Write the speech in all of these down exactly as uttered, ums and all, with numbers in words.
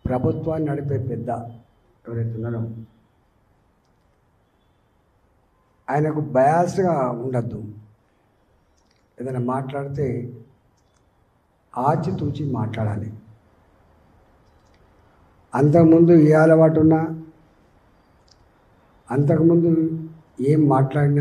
ప్రభుత్వాన్ని నడిపే పెద్ద ఎవరైతే ఉన్నారో ఆయనకు బయాస్గా ఉండద్దు. ఏదైనా మాట్లాడితే ఆచితూచి మాట్లాడాలి. అంతకుముందు ఏ అలవాటు ఉన్నా, అంతకుముందు ఏం మాట్లాడినా,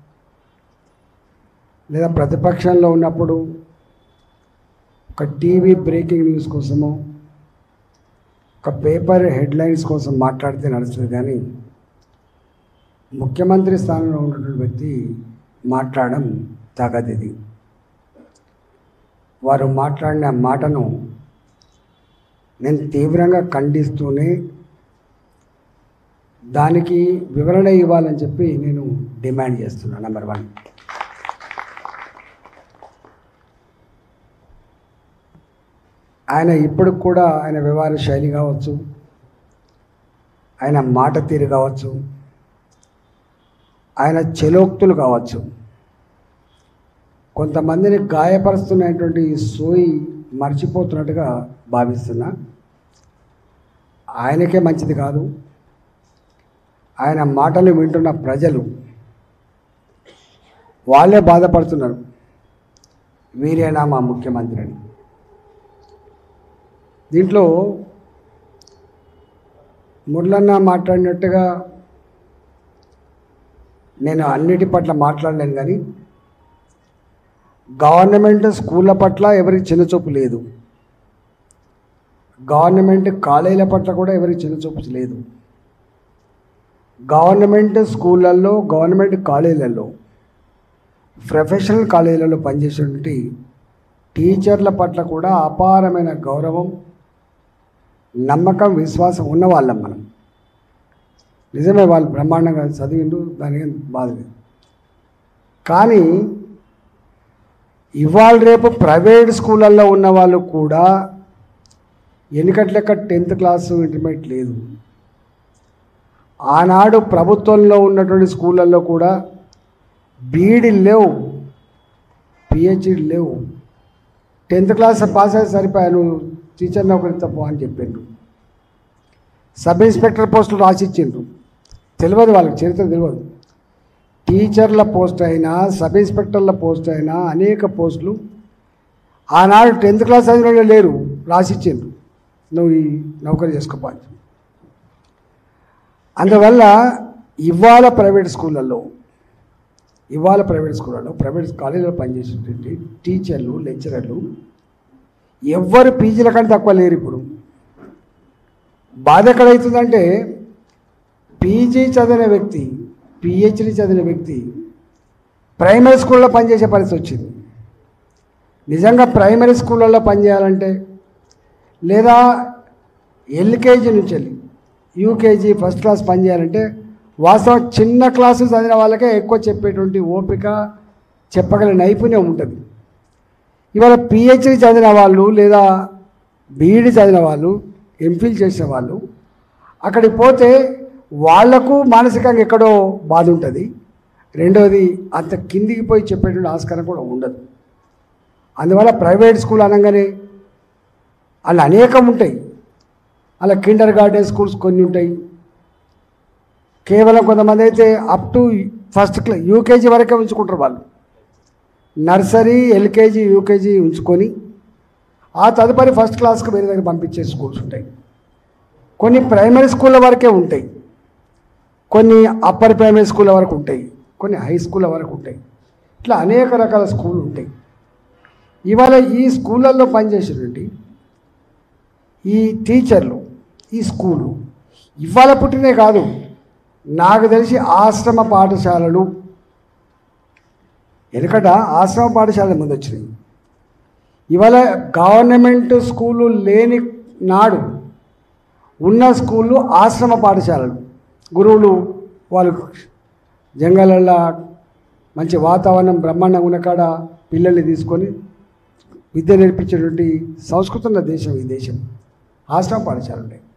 లేదా ప్రతిపక్షంలో ఉన్నప్పుడు ఒక టీవీ బ్రేకింగ్ న్యూస్ కోసమో ఒక పేపర్ హెడ్లైన్స్ కోసం మాట్లాడితే నడుస్తుంది. కానీ ముఖ్యమంత్రి స్థానంలో ఉన్నటువంటి వ్యక్తి మాట్లాడడం తగదిది. వారు మాట్లాడిన మాటను నేను తీవ్రంగా ఖండిస్తూనే దానికి వివరణ ఇవ్వాలని చెప్పి నేను డిమాండ్ చేస్తున్నాను. Number one. ఆయన ఇప్పుడు కూడా ఆయన వ్యవహార శైలి కావచ్చు, ఆయన మాట తీరు కావచ్చు, ఆయన చెలోక్తులు కావచ్చు, కొంతమందిని గాయపరుస్తున్నటువంటి సోయి మర్చిపోతున్నట్టుగా భావిస్తున్నా. ఆయనకే మంచిది కాదు. ఆయన మాటలు వింటున్న ప్రజలు వాళ్ళే బాధపడుతున్నారు, వీరేనా మా ముఖ్యమంత్రి అని. దీంట్లో మురళన్న మాట్లాడినట్టుగా నేను అన్నిటి పట్ల మాట్లాడలేను. కానీ గవర్నమెంట్ స్కూళ్ళ పట్ల ఎవరికి చిన్నచూపు లేదు, గవర్నమెంట్ కాలేజీల పట్ల కూడా ఎవరికి చిన్నచూపు లేదు. గవర్నమెంట్ స్కూళ్ళల్లో, గవర్నమెంట్ కాలేజీలలో, ప్రొఫెషనల్ కాలేజీలలో పనిచేసేటువంటి టీచర్ల పట్ల కూడా అపారమైన గౌరవం, నమ్మకం, విశ్వాసం ఉన్నవాళ్ళం మనం. నిజమే, వాళ్ళు బ్రహ్మాండంగా చదివిండు, దానికి బాధ లేదు. కానీ ఇవాళ రేపు ప్రైవేట్ స్కూళ్ళల్లో ఉన్న వాళ్ళు కూడా ఎన్నికట్లెక్క టెన్త్ క్లాసు ఇంటర్మీడియట్ లేదు. ఆనాడు ప్రభుత్వంలో ఉన్నటువంటి స్కూళ్ళల్లో కూడా బీఈడీలు లేవు, పిహెచ్డీలు లేవు. టెన్త్ క్లాస్ పాస్ అయితే సరిపోయాను, టీచర్ నౌకరి తప్పు అని చెప్పిండ్రు. సబ్ ఇన్స్పెక్టర్ పోస్టులు రాసిచ్చిండ్రు. తెలియదు వాళ్ళకి, చరిత్ర తెలియదు. టీచర్ల పోస్ట్ అయినా, సబ్ ఇన్స్పెక్టర్ల పోస్ట్ అయినా అనేక పోస్టులు ఆనాడు టెన్త్ క్లాస్ చదివిన లేరు, రాసిచ్చిండ్రు, నువ్వు ఈ నౌకరీ చేసుకోవాలి. అందువల్ల ఇవాళ ప్రైవేట్ స్కూళ్ళల్లో ఇవాళ ప్రైవేట్ స్కూళ్ళలో ప్రైవేట్ కాలేజీలో పనిచేసేటువంటి టీచర్లు, లెక్చరర్లు ఎవ్వరు పీజీల కంటే తక్కువ లేరు. ఇప్పుడు బాధ ఎక్కడవుతుందంటే పీజీ చదివిన వ్యక్తి, పిహెచ్డీ చదివిన వ్యక్తి ప్రైమరీ స్కూల్లో పనిచేసే పరిస్థితి వచ్చింది. నిజంగా ప్రైమరీ స్కూళ్ళల్లో పనిచేయాలంటే, లేదా ఎల్కేజీ నుంచి వెళ్ళి యూకేజీ ఫస్ట్ క్లాస్ పనిచేయాలంటే వాస్తవం చిన్న క్లాసు చదివిన వాళ్ళకే ఎక్కువ చెప్పేటువంటి ఓపిక, చెప్పగల నైపుణ్యం ఉంటుంది. ఇవాళ పిహెచ్డీ చదివిన వాళ్ళు, లేదా బీఈడీ చదివిన వాళ్ళు, ఎంఫిల్ చేసిన వాళ్ళు అక్కడికి పోతే వాళ్లకు మానసికంగా ఎక్కడో బాధ ఉంటుంది. రెండవది, అంత కిందికి పోయి చెప్పేటువంటి ఆస్కారం కూడా ఉండదు. అందువల్ల ప్రైవేట్ స్కూల్ అనగానే అలా అనేకం ఉంటాయి. అలా కిండర్ గార్డెన్ స్కూల్స్ కొన్ని ఉంటాయి. కేవలం కొంతమంది అయితే up to first class UKG వరకే ఉంచుకుంటారు. వాళ్ళు నర్సరీ, ఎల్కేజీ, యూకేజీ ఉంచుకొని ఆ తదుపరి ఫస్ట్ క్లాస్కి వేరే దగ్గర పంపించే స్కూల్స్ ఉంటాయి. కొన్ని ప్రైమరీ స్కూళ్ళ వరకే ఉంటాయి, కొన్ని అప్పర్ ప్రైమరీ స్కూళ్ళ వరకు ఉంటాయి, కొన్ని హై స్కూళ్ళ వరకు ఉంటాయి. ఇట్లా అనేక రకాల స్కూళ్ళు ఉంటాయి. ఇవాళ ఈ స్కూళ్ళల్లో పనిచేసేటువంటి ఈ టీచర్లు, ఈ స్కూలు ఇవాళ పుట్టినే కాదు, నాకు తెలిసి ఆశ్రమ పాఠశాలలు ఎందుకంట ఆశ్రమ పాఠశాలల ముందు వచ్చినాయి. ఇవాళ గవర్నమెంట్ స్కూలు లేని నాడు ఉన్న స్కూళ్ళు ఆశ్రమ పాఠశాలలు. గురువులు వాళ్ళు జంగలల్లో మంచి వాతావరణం బ్రహ్మాండంగా ఉన్న కాడ పిల్లల్ని తీసుకొని విద్య నేర్పించేటువంటి సంస్కృతి ఉన్న దేశం ఈ దేశం. ఆశ్రమ పాఠశాలలు ఉన్నాయి.